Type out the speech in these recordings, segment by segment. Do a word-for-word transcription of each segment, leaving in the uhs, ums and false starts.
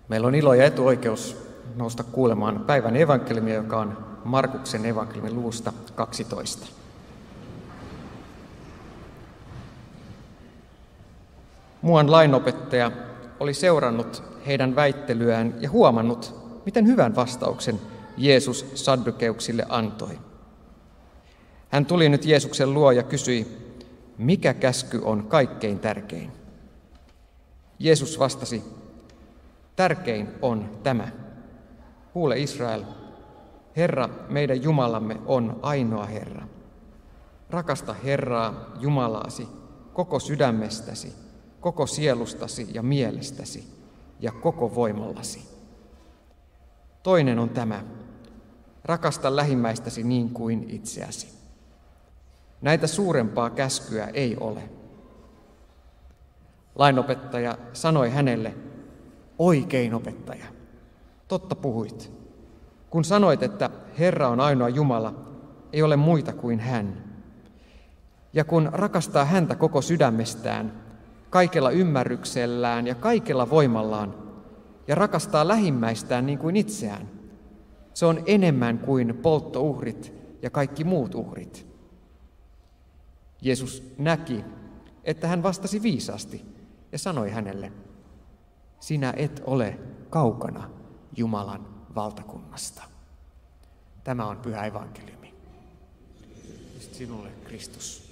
Meillä on ilo ja etuoikeus nousta kuulemaan päivän evankeliumia, joka on Markuksen evankeliumin luvusta kaksitoista. Muuan lainopettaja oli seurannut heidän väittelyään ja huomannut, miten hyvän vastauksen Jeesus saddukeuksille antoi. Hän tuli nyt Jeesuksen luo ja kysyi, mikä käsky on kaikkein tärkein? Jeesus vastasi, tärkein on tämä. Kuule Israel, Herra meidän Jumalamme on ainoa Herra. Rakasta Herraa Jumalaasi koko sydämestäsi, koko sielustasi ja mielestäsi ja koko voimallasi. Toinen on tämä, rakasta lähimmäistäsi niin kuin itseäsi. Näitä suurempaa käskyä ei ole. Lainopettaja sanoi hänelle, oikein opettaja, totta puhuit. Kun sanoit, että Herra on ainoa Jumala, ei ole muita kuin hän. Ja kun rakastaa häntä koko sydämestään, kaikella ymmärryksellään ja kaikella voimallaan, ja rakastaa lähimmäistään niin kuin itseään, se on enemmän kuin polttouhrit ja kaikki muut uhrit. Jeesus näki, että hän vastasi viisaasti ja sanoi hänelle, sinä et ole kaukana Jumalan valtakunnasta. Tämä on pyhä evankeliumi. Sinulle, Kristus.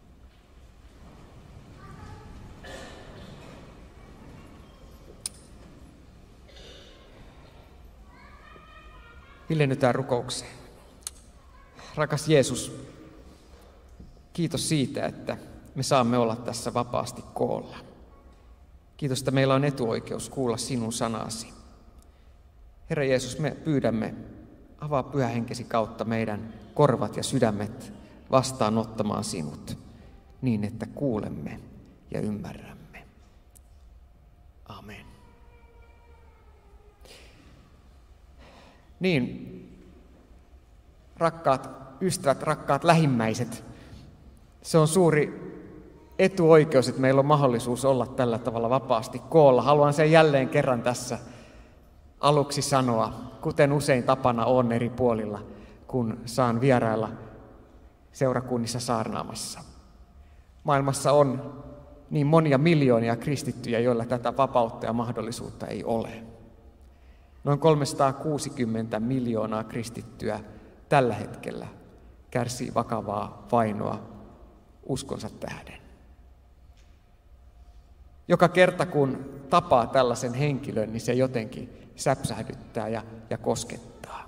Hiljennytään rukoukseen. Rakas Jeesus, kiitos siitä, että me saamme olla tässä vapaasti koolla. Kiitos, että meillä on etuoikeus kuulla sinun sanasi. Herra Jeesus, me pyydämme, avaa Pyhä Henkesi kautta meidän korvat ja sydämet vastaanottamaan sinut, niin että kuulemme ja ymmärrämme. Amen. Niin, rakkaat ystävät, rakkaat lähimmäiset, se on suuri etuoikeus, että meillä on mahdollisuus olla tällä tavalla vapaasti koolla. Haluan sen jälleen kerran tässä aluksi sanoa, kuten usein tapana on eri puolilla, kun saan vierailla seurakunnissa saarnaamassa. Maailmassa on niin monia miljoonia kristittyjä, joilla tätä vapautta ja mahdollisuutta ei ole. Noin kolmesataakuusikymmentä miljoonaa kristittyä tällä hetkellä kärsii vakavaa vainoa uskonsa tähden. Joka kerta kun tapaa tällaisen henkilön, niin se jotenkin säpsähdyttää ja, ja koskettaa.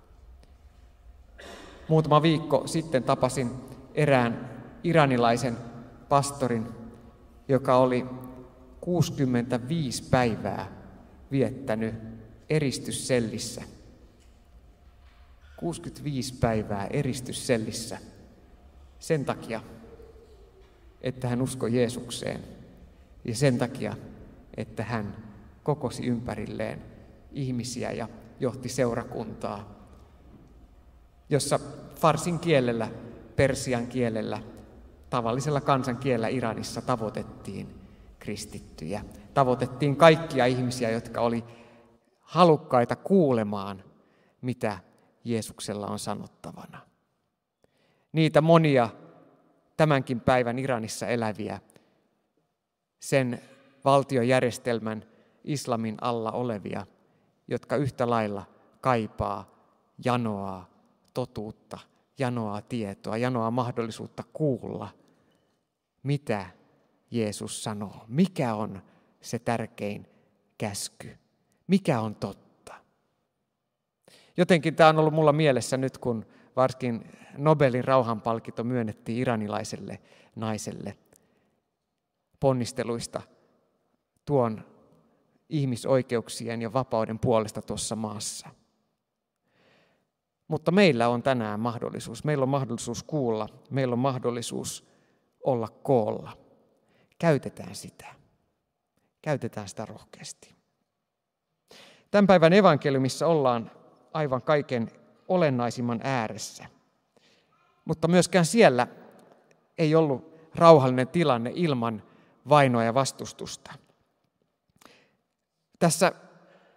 Muutama viikko sitten tapasin erään iranilaisen pastorin, joka oli kuusikymmentäviisi päivää viettänyt eristyssellissä. kuusikymmentäviisi päivää eristyssellissä sen takia, että hän uskoi Jeesukseen ja sen takia, että hän kokosi ympärilleen ihmisiä ja johti seurakuntaa, jossa farsin kielellä, persian kielellä, tavallisella kansankielellä Iranissa tavoitettiin kristittyjä. Tavoitettiin kaikkia ihmisiä, jotka oli halukkaita kuulemaan, mitä Jeesuksella on sanottavana. Niitä monia tämänkin päivän Iranissa eläviä, sen valtiojärjestelmän islamin alla olevia, jotka yhtä lailla kaipaa, janoaa totuutta, janoaa tietoa, janoaa mahdollisuutta kuulla, mitä Jeesus sanoo, mikä on se tärkein käsky, mikä on totta. Jotenkin tämä on ollut mulla mielessä nyt, kun varsinkin Nobelin rauhanpalkinto myönnettiin iranilaiselle naiselle ponnisteluista tuon ihmisoikeuksien ja vapauden puolesta tuossa maassa. Mutta meillä on tänään mahdollisuus, meillä on mahdollisuus kuulla, meillä on mahdollisuus olla koolla. Käytetään sitä. Käytetään sitä rohkeasti. Tämän päivän evankeliumissa ollaan aivan kaiken olennaisimman ääressä. Mutta myöskään siellä ei ollut rauhallinen tilanne ilman vainoa ja vastustusta. Tässä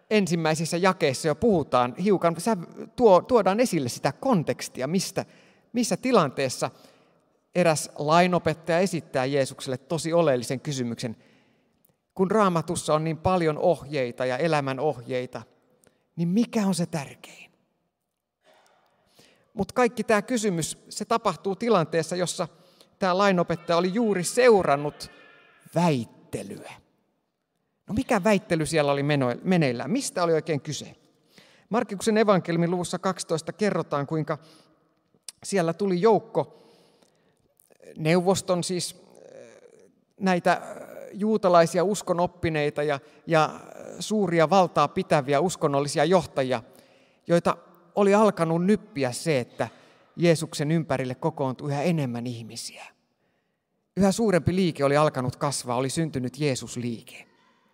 ensimmäisissä jakeissa jo puhutaan hiukan, tuo, tuodaan esille sitä kontekstia, mistä, missä tilanteessa eräs lainopettaja esittää Jeesukselle tosi oleellisen kysymyksen. Kun Raamatussa on niin paljon ohjeita ja elämän ohjeita, niin mikä on se tärkein? Mutta kaikki tämä kysymys, se tapahtuu tilanteessa, jossa tämä lainopettaja oli juuri seurannut väittelyä. No mikä väittely siellä oli meneillään? Mistä oli oikein kyse? Markuksen evankeliumin luvussa kaksitoista kerrotaan, kuinka siellä tuli joukko neuvoston, siis näitä juutalaisia uskonoppineita ja, ja suuria valtaa pitäviä uskonnollisia johtajia, joita oli alkanut nyppiä se, että Jeesuksen ympärille kokoontui yhä enemmän ihmisiä. Yhä suurempi liike oli alkanut kasvaa, oli syntynyt Jeesus-liike.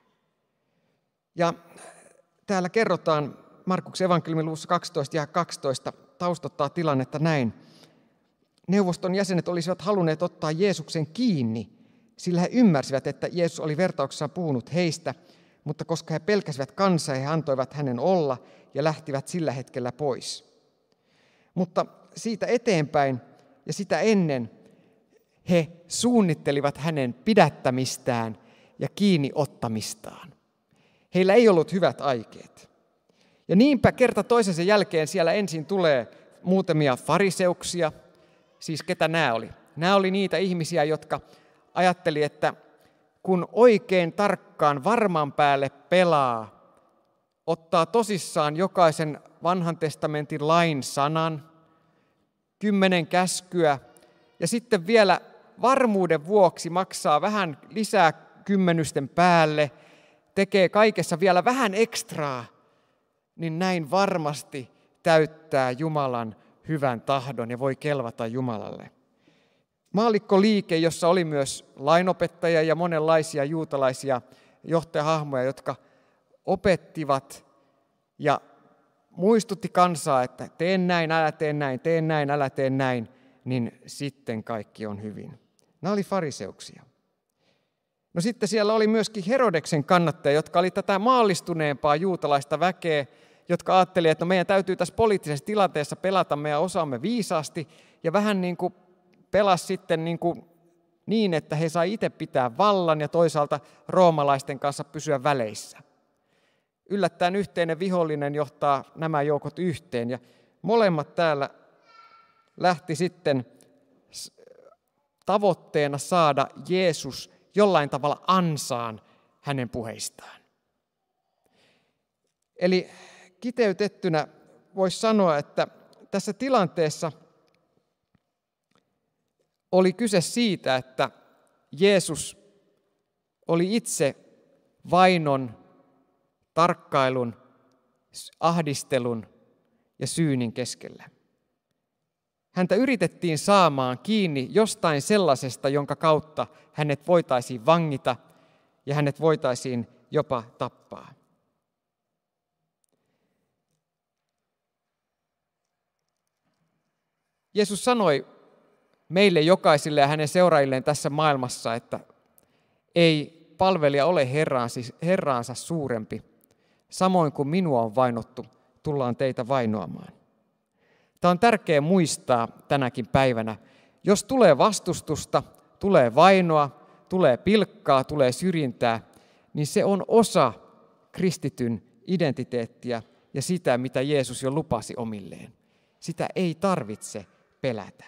Ja täällä kerrotaan Markuksen evankeliumin luvussa kaksitoista ja kaksitoista taustottaa tilannetta näin. Neuvoston jäsenet olisivat halunneet ottaa Jeesuksen kiinni, sillä he ymmärsivät, että Jeesus oli vertauksessaan puhunut heistä, mutta koska he pelkäsivät kansaa, he antoivat hänen olla ja lähtivät sillä hetkellä pois. Mutta siitä eteenpäin ja sitä ennen he suunnittelivat hänen pidättämistään ja kiinni ottamistaan. Heillä ei ollut hyvät aikeet. Ja niinpä kerta toisensa jälkeen siellä ensin tulee muutamia fariseuksia. Siis ketä nämä oli? Nämä oli niitä ihmisiä, jotka ajatteli, että kun oikein tarkkaan varman päälle pelaa, ottaa tosissaan jokaisen vanhan testamentin lain sanan, kymmenen käskyä ja sitten vielä varmuuden vuoksi maksaa vähän lisää kymmenysten päälle, tekee kaikessa vielä vähän ekstraa, niin näin varmasti täyttää Jumalan hyvän tahdon ja voi kelvata Jumalalle. Maallikkoliike, jossa oli myös lainopettajia ja monenlaisia juutalaisia johtajahahmoja, jotka opettivat ja muistutti kansaa, että teen näin, älä tee näin, teen näin, älä tee näin, niin sitten kaikki on hyvin. Nämä oli fariseuksia. No sitten siellä oli myöskin Herodeksen kannattajia, jotka oli tätä maallistuneempaa juutalaista väkeä, jotka ajattelivat, että no meidän täytyy tässä poliittisessa tilanteessa pelata meidän osaamme viisaasti ja vähän niin kuin pelasi sitten niin, kuin niin, että he sai itse pitää vallan ja toisaalta roomalaisten kanssa pysyä väleissä. Yllättäen yhteinen vihollinen johtaa nämä joukot yhteen ja molemmat täällä lähti sitten tavoitteena saada Jeesus jollain tavalla ansaan hänen puheistaan. Eli kiteytettynä voisi sanoa, että tässä tilanteessa oli kyse siitä, että Jeesus oli itse vainon, tarkkailun, ahdistelun ja syynin keskellä. Häntä yritettiin saamaan kiinni jostain sellaisesta, jonka kautta hänet voitaisiin vangita ja hänet voitaisiin jopa tappaa. Jeesus sanoi meille jokaiselle ja hänen seuraajilleen tässä maailmassa, että ei palvelija ole herraansa suurempi. Samoin kuin minua on vainottu, tullaan teitä vainoamaan. Tämä on tärkeää muistaa tänäkin päivänä. Jos tulee vastustusta, tulee vainoa, tulee pilkkaa, tulee syrjintää, niin se on osa kristityn identiteettiä ja sitä, mitä Jeesus jo lupasi omilleen. Sitä ei tarvitse pelätä.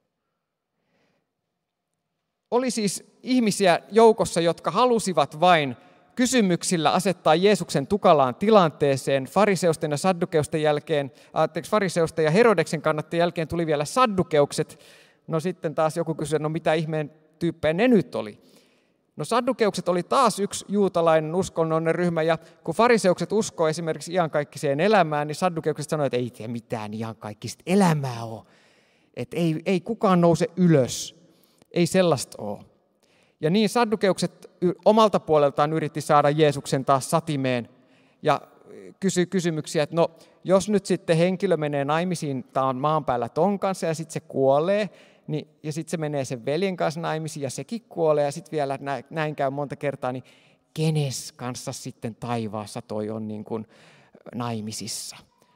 Oli siis ihmisiä joukossa, jotka halusivat vain kysymyksillä asettaa Jeesuksen tukalaan tilanteeseen. Fariseusten ja saddukeusten jälkeen, anteeksi, fariseusten ja Herodeksen kannattajien jälkeen tuli vielä saddukeukset. No sitten taas joku kysyi, no mitä ihmeen tyyppejä ne nyt oli? No saddukeukset oli taas yksi juutalainen uskonnollinen ryhmä, ja kun fariseukset uskoo esimerkiksi iankaikkiseen elämään, niin saddukeukset sanoi, että ei tee mitään iankaikkista elämää ole. Että ei, ei kukaan nouse ylös. Ei sellaista ole. Ja niin saddukeukset omalta puoleltaan yritti saada Jeesuksen taas satimeen ja kysyi kysymyksiä, että no jos nyt sitten henkilö menee naimisiin taan maan päällä ton kanssa ja sitten se kuolee, niin, ja sitten se menee sen veljen kanssa naimisiin ja sekin kuolee ja sitten vielä näin käy monta kertaa, niin kenes kanssa sitten taivaassa toi on niin kuin naimisissa.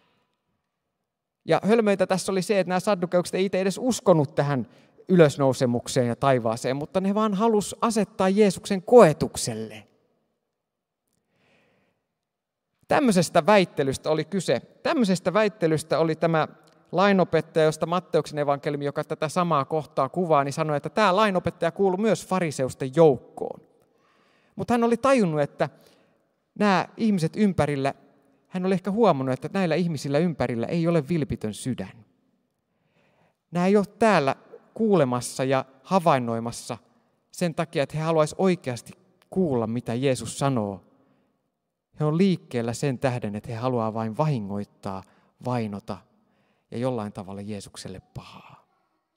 Ja hölmöitä tässä oli se, että nämä saddukeukset ei itse edes uskonut tähän ylösnousemukseen ja taivaaseen, mutta ne vaan halus asettaa Jeesuksen koetukselle. Tämmöisestä väittelystä oli kyse. Tämmöisestä väittelystä oli tämä lainopettaja, josta Matteuksen evankeliumi, joka tätä samaa kohtaa kuvaa, niin sanoi, että tämä lainopettaja kuului myös fariseusten joukkoon. Mutta hän oli tajunnut, että nämä ihmiset ympärillä, hän oli ehkä huomannut, että näillä ihmisillä ympärillä ei ole vilpitön sydän. Nämä ei ole täällä kuulemassa ja havainnoimassa sen takia, että he haluaisivat oikeasti kuulla, mitä Jeesus sanoo. He on liikkeellä sen tähden, että he haluaa vain vahingoittaa, vainota ja jollain tavalla Jeesukselle pahaa.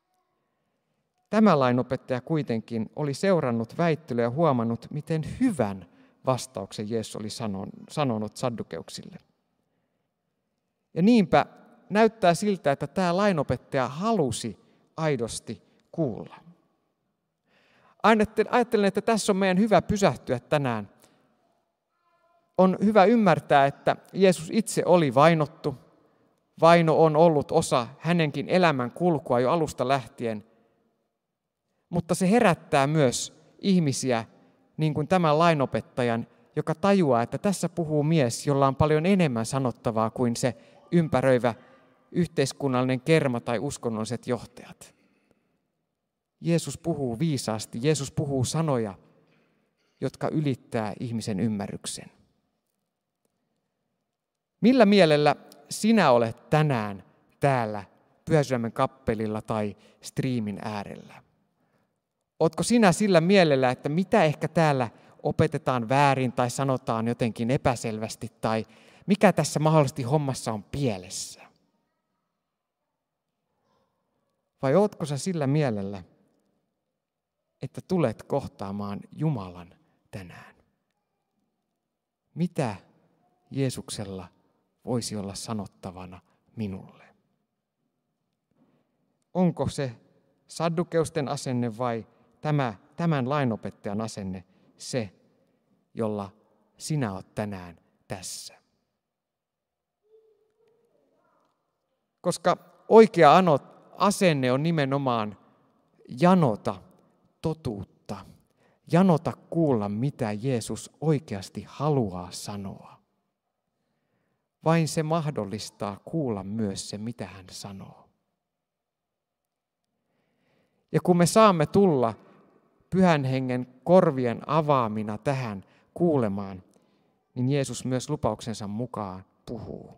Tämä lainopettaja kuitenkin oli seurannut väittelyä ja huomannut, miten hyvän vastauksen Jeesus oli sanonut saddukeuksille. Ja niinpä näyttää siltä, että tämä lainopettaja halusi aidosti kuulla. Ajattelen, että tässä on meidän hyvä pysähtyä tänään. On hyvä ymmärtää, että Jeesus itse oli vainottu. Vaino on ollut osa hänenkin elämän kulkua jo alusta lähtien. Mutta se herättää myös ihmisiä, niin kuin tämän lainopettajan, joka tajuaa, että tässä puhuu mies, jolla on paljon enemmän sanottavaa kuin se ympäröivä yhteiskunnallinen kerma tai uskonnolliset johtajat. Jeesus puhuu viisaasti, Jeesus puhuu sanoja, jotka ylittää ihmisen ymmärryksen. Millä mielellä sinä olet tänään täällä Pyhäsydämen kappelilla tai striimin äärellä? Ootko sinä sillä mielellä, että mitä ehkä täällä opetetaan väärin tai sanotaan jotenkin epäselvästi tai mikä tässä mahdollisesti hommassa on pielessä? Vai ootko sä sillä mielellä, että tulet kohtaamaan Jumalan tänään? Mitä Jeesuksella voisi olla sanottavana minulle? Onko se saddukeusten asenne vai tämä, tämän lainopettajan asenne se, jolla sinä olet tänään tässä? Koska oikea asenne on nimenomaan janota totuutta, janota kuulla, mitä Jeesus oikeasti haluaa sanoa. Vain se mahdollistaa kuulla myös se, mitä hän sanoo. Ja kun me saamme tulla Pyhän Hengen korvien avaamina tähän kuulemaan, niin Jeesus myös lupauksensa mukaan puhuu.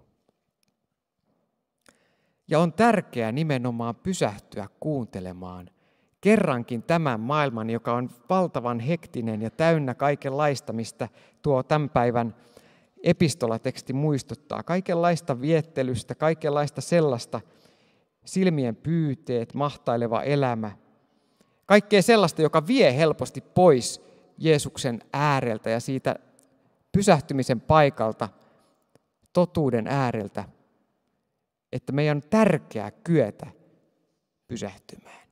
Ja on tärkeää nimenomaan pysähtyä kuuntelemaan kerrankin tämän maailman, joka on valtavan hektinen ja täynnä kaikenlaista, mistä tuo tämän päivän epistolateksti muistuttaa. Kaikenlaista viettelystä, kaikenlaista sellaista, silmien pyyteet, mahtaileva elämä. Kaikkea sellaista, joka vie helposti pois Jeesuksen ääreltä ja siitä pysähtymisen paikalta, totuuden ääreltä, että meidän on tärkeää kyetä pysähtymään.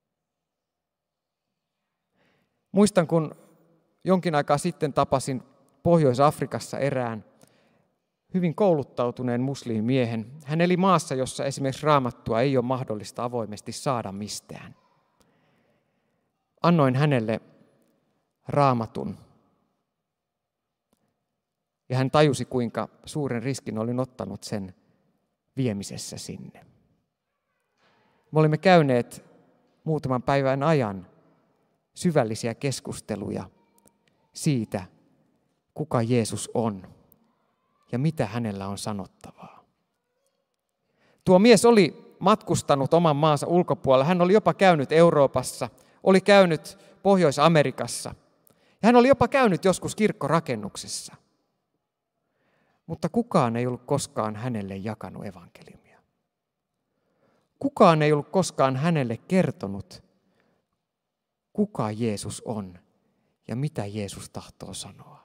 Muistan, kun jonkin aikaa sitten tapasin Pohjois-Afrikassa erään hyvin kouluttautuneen muslimimiehen. Hän eli maassa, jossa esimerkiksi Raamattua ei ole mahdollista avoimesti saada mistään. Annoin hänelle Raamatun. Ja hän tajusi, kuinka suuren riskin olin ottanut sen viemisessä sinne. Me olimme käyneet muutaman päivän ajan syvällisiä keskusteluja siitä, kuka Jeesus on ja mitä hänellä on sanottavaa. Tuo mies oli matkustanut oman maansa ulkopuolella. Hän oli jopa käynyt Euroopassa, oli käynyt Pohjois-Amerikassa. Ja hän oli jopa käynyt joskus kirkkorakennuksessa. Mutta kukaan ei ollut koskaan hänelle jakanut evankeliumia. Kukaan ei ollut koskaan hänelle kertonut, kuka Jeesus on ja mitä Jeesus tahtoo sanoa.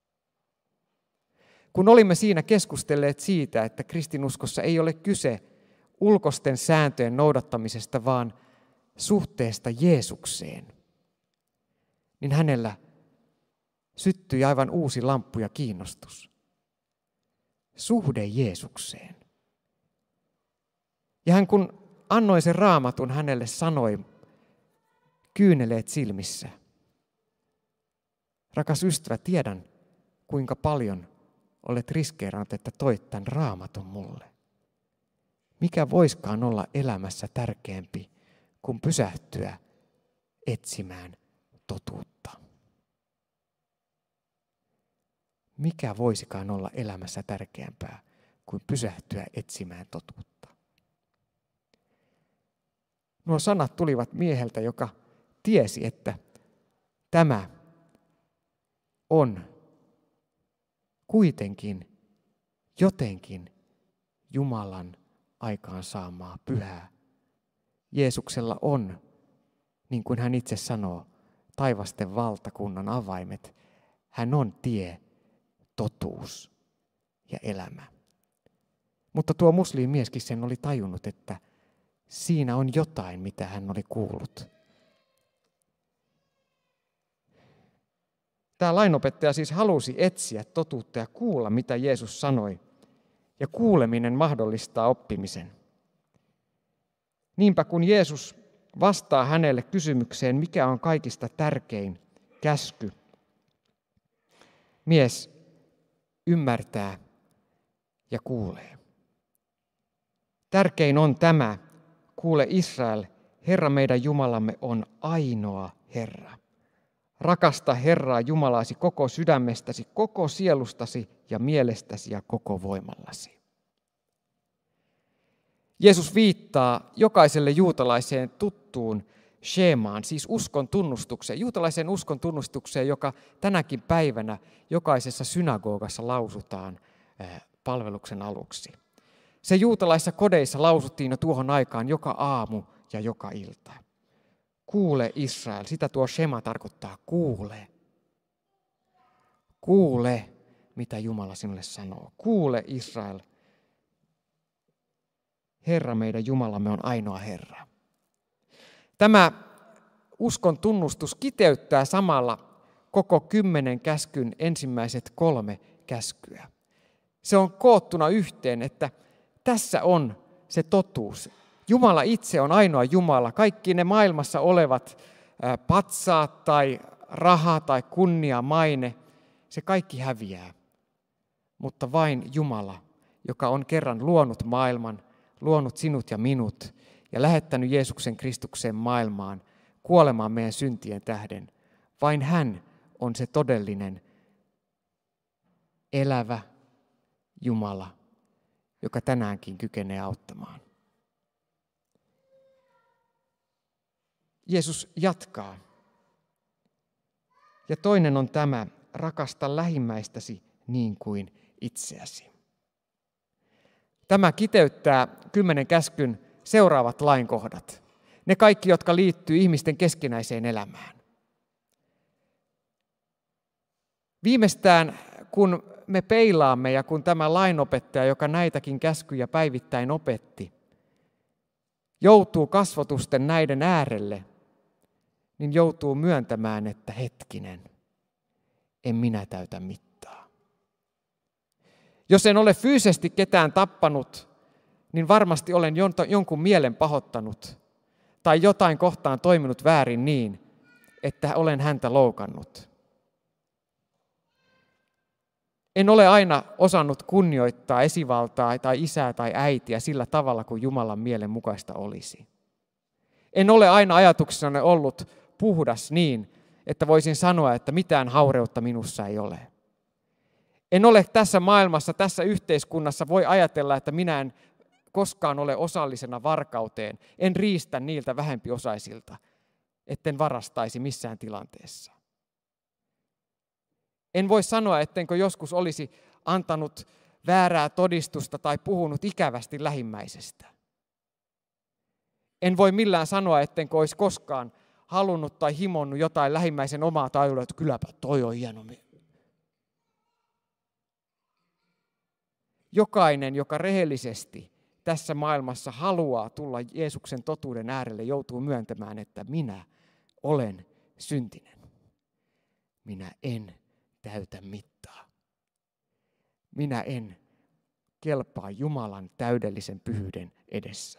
Kun olimme siinä keskustelleet siitä, että kristinuskossa ei ole kyse ulkoisten sääntöjen noudattamisesta, vaan suhteesta Jeesukseen, niin hänellä syttyi aivan uusi lamppu ja kiinnostus. Suhde Jeesukseen. Ja hän kun annoin sen raamatun, hänelle sanoi, kyyneleet silmissä. Rakas ystävä, tiedän, kuinka paljon olet riskeerannut, että toit tämän raamatun mulle. Mikä voiskaan olla elämässä tärkeämpi kuin pysähtyä etsimään totuutta? Mikä voisikaan olla elämässä tärkeämpää kuin pysähtyä etsimään totuutta? Nuo sanat tulivat mieheltä, joka tiesi, että tämä on kuitenkin jotenkin Jumalan aikaansaamaa pyhää. Jeesuksella on, niin kuin hän itse sanoo, taivasten valtakunnan avaimet. Hän on tie, totuus ja elämä. Mutta tuo muslimieskin sen oli tajunnut, että siinä on jotain, mitä hän oli kuullut. Tämä lainopettaja siis halusi etsiä totuutta ja kuulla, mitä Jeesus sanoi. Ja kuuleminen mahdollistaa oppimisen. Niinpä kun Jeesus vastaa hänelle kysymykseen, mikä on kaikista tärkein käsky, mies ymmärtää ja kuulee. Tärkein on tämä, kuule Israel, Herra meidän Jumalamme on ainoa Herra. Rakasta Herraa Jumalasi koko sydämestäsi, koko sielustasi ja mielestäsi ja koko voimallasi. Jeesus viittaa jokaiselle juutalaiseen tuttuun sheemaan, siis uskon tunnustukseen, juutalaisen uskon tunnustukseen, joka tänäkin päivänä jokaisessa synagogassa lausutaan palveluksen aluksi. Se juutalaisissa kodeissa lausuttiin jo tuohon aikaan joka aamu ja joka ilta. Kuule Israel, sitä tuo shema tarkoittaa, kuule. Kuule, mitä Jumala sinulle sanoo. Kuule Israel. Herra meidän Jumalamme on ainoa Herra. Tämä uskon tunnustus kiteyttää samalla koko kymmenen käskyn ensimmäiset kolme käskyä. Se on koottuna yhteen, että tässä on se totuus. Jumala itse on ainoa Jumala. Kaikki ne maailmassa olevat patsaat tai raha tai kunnia, maine, se kaikki häviää. Mutta vain Jumala, joka on kerran luonut maailman, luonut sinut ja minut ja lähettänyt Jeesuksen Kristuksen maailmaan kuolemaan meidän syntien tähden. Vain hän on se todellinen elävä Jumala, joka tänäänkin kykenee auttamaan. Jeesus jatkaa. Ja toinen on tämä, rakasta lähimmäistäsi niin kuin itseäsi. Tämä kiteyttää kymmenen käskyn seuraavat lainkohdat. Ne kaikki, jotka liittyy ihmisten keskinäiseen elämään. Viimeistään kun me peilaamme ja kun tämä lainopettaja, joka näitäkin käskyjä päivittäin opetti, joutuu kasvotusten näiden äärelle, niin joutuu myöntämään, että hetkinen, en minä täytä mittaa. Jos en ole fyysisesti ketään tappanut, niin varmasti olen jonkun mielen pahoittanut tai jotain kohtaan toiminut väärin niin, että olen häntä loukannut. En ole aina osannut kunnioittaa esivaltaa tai isää tai äitiä sillä tavalla kuin Jumalan mielen mukaista olisi. En ole aina ajatuksessani ollut puhdas niin, että voisin sanoa, että mitään haureutta minussa ei ole. En ole tässä maailmassa, tässä yhteiskunnassa voi ajatella, että minä en koskaan ole osallisena varkauteen. En riistä niiltä vähempiosaisilta, etten varastaisi missään tilanteessa. En voi sanoa, ettenkö joskus olisi antanut väärää todistusta tai puhunut ikävästi lähimmäisestä. En voi millään sanoa, ettenkö olisi koskaan halunnut tai himonnut jotain lähimmäisen omaa tajulla, että kylläpä toi on hieno. Jokainen, joka rehellisesti tässä maailmassa haluaa tulla Jeesuksen totuuden äärelle, joutuu myöntämään, että minä olen syntinen. Minä en täytä mittaa. Minä en kelpaa Jumalan täydellisen pyhyyden edessä.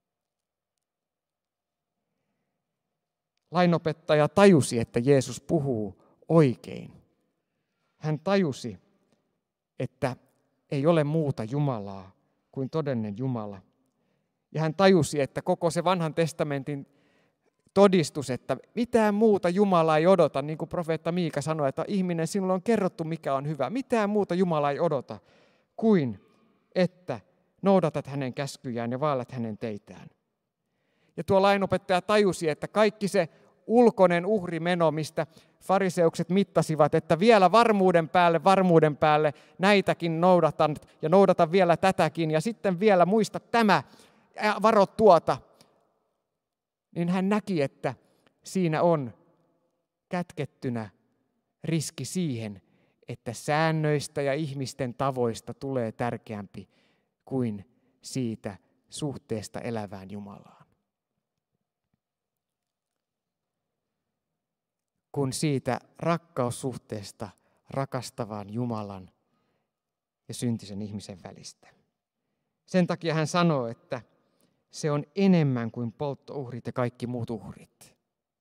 Lainopettaja tajusi, että Jeesus puhuu oikein. Hän tajusi, että ei ole muuta Jumalaa kuin todellinen Jumala. Ja hän tajusi, että koko se vanhan testamentin todistus, että mitään muuta Jumala ei odota, niin kuin profeetta Miika sanoi, että ihminen, sinulle on kerrottu, mikä on hyvä. Mitään muuta Jumala ei odota kuin, että noudatat hänen käskyjään ja vaellat hänen teitään. Ja tuo lainopettaja tajusi, että kaikki se ulkoinen uhrimeno, mistä fariseukset mittasivat, että vielä varmuuden päälle, varmuuden päälle näitäkin noudatan ja noudatan vielä tätäkin ja sitten vielä muista tämä ja varo tuota, niin hän näki, että siinä on kätkettynä riski siihen, että säännöistä ja ihmisten tavoista tulee tärkeämpi kuin siitä suhteesta elävään Jumalaan. Kun siitä rakkaussuhteesta rakastavaan Jumalan ja syntisen ihmisen välistä. Sen takia hän sanoo, että se on enemmän kuin polttouhrit ja kaikki muut uhrit.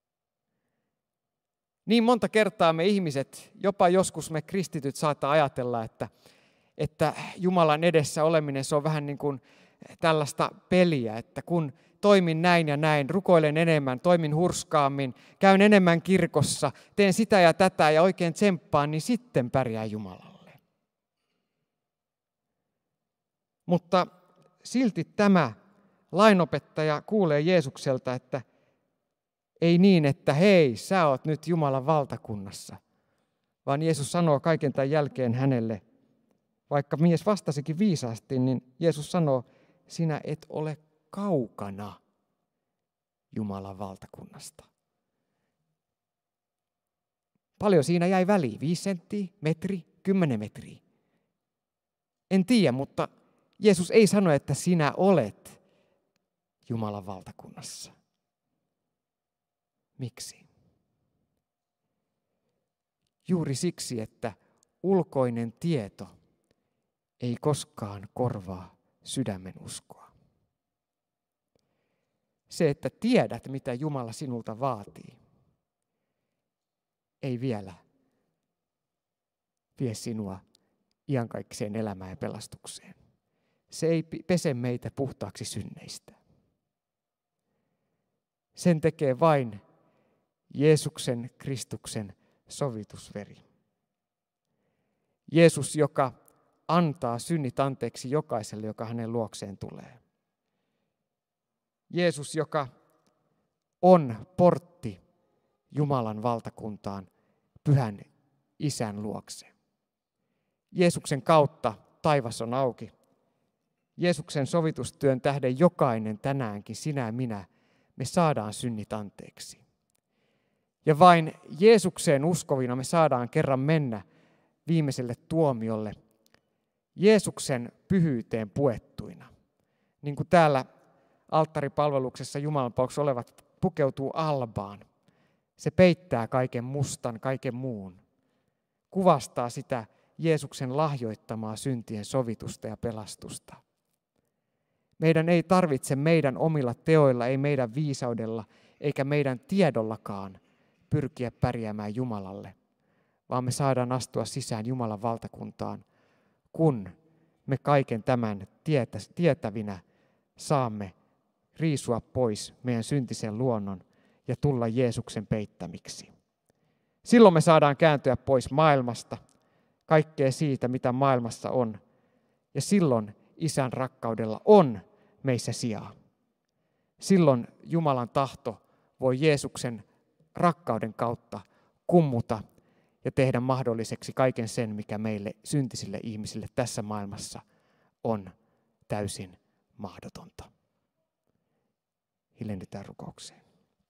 Niin monta kertaa me ihmiset, jopa joskus me kristityt saattaa ajatella, että, että Jumalan edessä oleminen se on vähän niin kuin tällaista peliä, että kun toimin näin ja näin, rukoilen enemmän, toimin hurskaammin, käyn enemmän kirkossa, teen sitä ja tätä ja oikein tsemppaan, niin sitten pärjää Jumalalle. Mutta silti tämä lainopettaja kuulee Jeesukselta, että ei niin, että hei, sä oot nyt Jumalan valtakunnassa, vaan Jeesus sanoo kaiken tämän jälkeen hänelle, vaikka mies vastasikin viisaasti, niin Jeesus sanoo, sinä et ole kaukana Jumalan valtakunnasta. Paljon siinä jäi väliin, viisi senttiä, metri, kymmenen metriä. En tiedä, mutta Jeesus ei sano, että sinä olet Jumalan valtakunnassa. Miksi? Juuri siksi, että ulkoinen tieto ei koskaan korvaa sydämen uskoa. Se, että tiedät, mitä Jumala sinulta vaatii, ei vielä vie sinua iankaikkiseen elämään ja pelastukseen. Se ei pese meitä puhtaaksi synneistä. Sen tekee vain Jeesuksen Kristuksen sovitusveri. Jeesus, joka antaa synnit anteeksi jokaiselle, joka hänen luokseen tulee. Jeesus, joka on portti Jumalan valtakuntaan Pyhän Isän luokse. Jeesuksen kautta taivas on auki. Jeesuksen sovitustyön tähden jokainen tänäänkin, sinä ja minä, me saadaan synnit anteeksi. Ja vain Jeesukseen uskovina me saadaan kerran mennä viimeiselle tuomiolle Jeesuksen pyhyyteen puettuina. Niin kuin täällä alttaripalveluksessa jumalanpalveluksessa olevat pukeutuu albaan. Se peittää kaiken mustan, kaiken muun. Kuvastaa sitä Jeesuksen lahjoittamaa syntien sovitusta ja pelastusta. Meidän ei tarvitse meidän omilla teoilla, ei meidän viisaudella, eikä meidän tiedollakaan pyrkiä pärjäämään Jumalalle, vaan me saadaan astua sisään Jumalan valtakuntaan, kun me kaiken tämän tietävinä saamme riisua pois meidän syntisen luonnon ja tulla Jeesuksen peittämiksi. Silloin me saadaan kääntyä pois maailmasta, kaikkea siitä, mitä maailmassa on, ja silloin Isän rakkaudella on meissä sijaa. Silloin Jumalan tahto voi Jeesuksen rakkauden kautta kummuta ja tehdä mahdolliseksi kaiken sen, mikä meille syntisille ihmisille tässä maailmassa on täysin mahdotonta. Hiljennytään rukoukseen.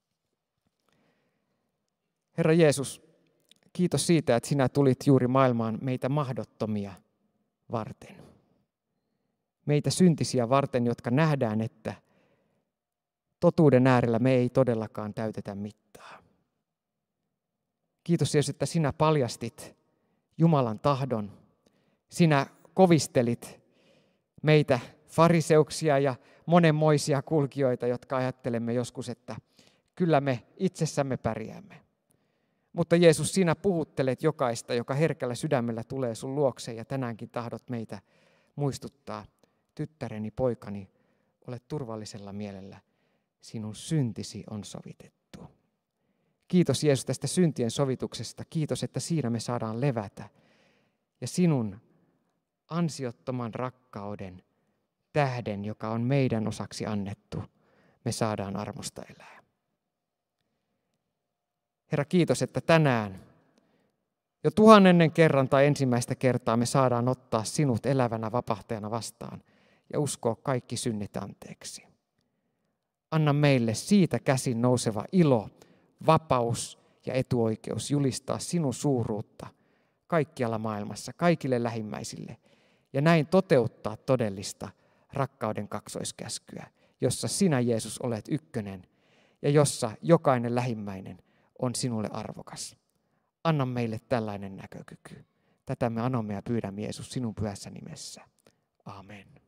Herra Jeesus, kiitos siitä, että sinä tulit juuri maailmaan meitä mahdottomia varten. Meitä syntisiä varten, jotka nähdään, että totuuden äärellä me ei todellakaan täytetä mittaa. Kiitos Jeesus, että sinä paljastit Jumalan tahdon. Sinä kovistelit meitä fariseuksia ja monenmoisia kulkijoita, jotka ajattelemme joskus, että kyllä me itsessämme pärjäämme. Mutta Jeesus, sinä puhuttelet jokaista, joka herkällä sydämellä tulee sun luokse ja tänäänkin tahdot meitä muistuttaa. Tyttäreni, poikani, ole turvallisella mielellä. Sinun syntisi on sovitettu. Kiitos Jeesus tästä syntien sovituksesta. Kiitos, että siinä me saadaan levätä. Ja sinun ansiottoman rakkauden tähden, joka on meidän osaksi annettu, me saadaan armosta elää. Herra, kiitos, että tänään jo tuhannennen kerran tai ensimmäistä kertaa me saadaan ottaa sinut elävänä vapahtajana vastaan ja uskoa kaikki synnit anteeksi. Anna meille siitä käsin nouseva ilo, vapaus ja etuoikeus julistaa sinun suuruutta kaikkialla maailmassa, kaikille lähimmäisille ja näin toteuttaa todellista rakkauden kaksoiskäskyä, jossa sinä Jeesus olet ykkönen ja jossa jokainen lähimmäinen on sinulle arvokas. Anna meille tällainen näkökyky. Tätä me anomme ja pyydämme Jeesus sinun pyhässä nimessä. Amen.